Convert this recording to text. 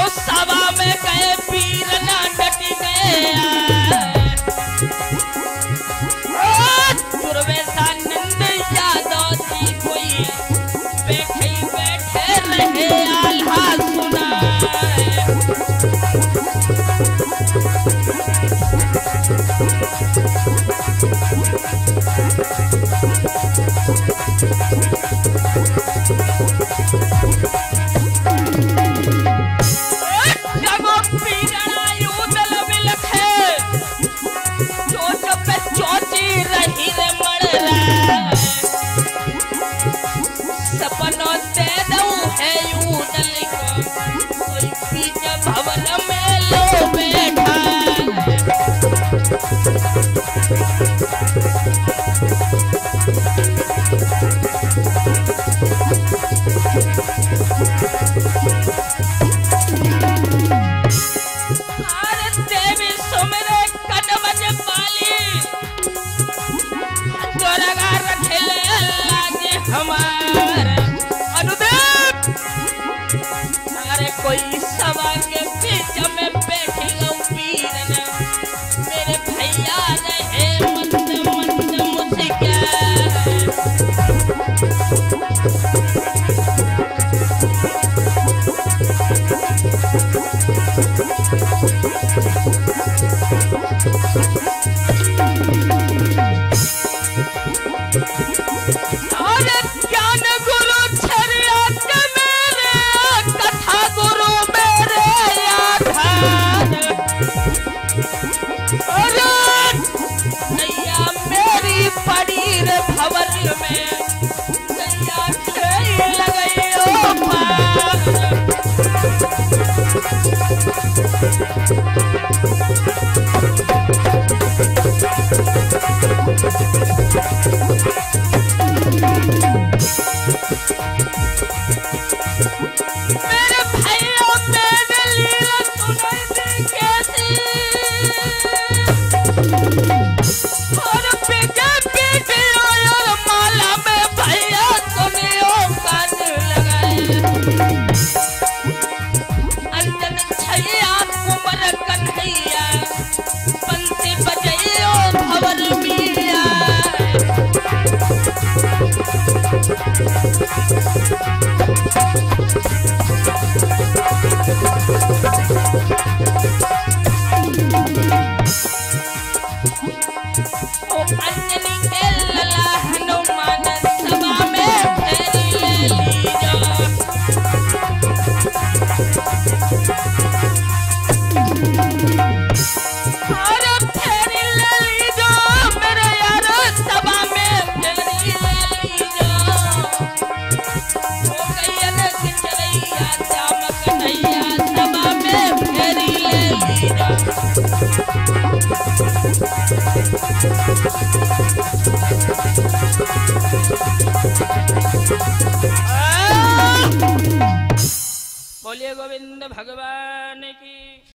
सभा में गए पीर ना डट गए दुर्वेशानंद यादव जी कोई बैठे बैठे रहे आल्हा सुना सपनों दे दूं है यूं दल को कोई पीछे भवन में लो बैठा अरे देवी सुमरे कदमज पाली तोरगा रखे लागे हमारे अनुदेव अरे कोई सभा के बीच में बैठी लो पीर ने मेरे भैया रहे मंद मंद मुझे पड़ी रे भवर में नैया खेल लगई ओ पार मेरे भैया मेरे लीला सुनाई दी कैसी और पिके पिके और माला में भैया सुनियो कान लगाए अंजन छैया कुंवर कन्हैया बंसी बजइयो भवर मिया ओ अंजनी के लला हनुमान सभा में फेरी ले लीजो अरे फेरी ले लीजो मेरे यार सभा में फेरी ले लीजो हो गई न किचरैया श्याम कन्हैया सभा में फेरी ले लीजो बोलिए गोविंद भगवान की।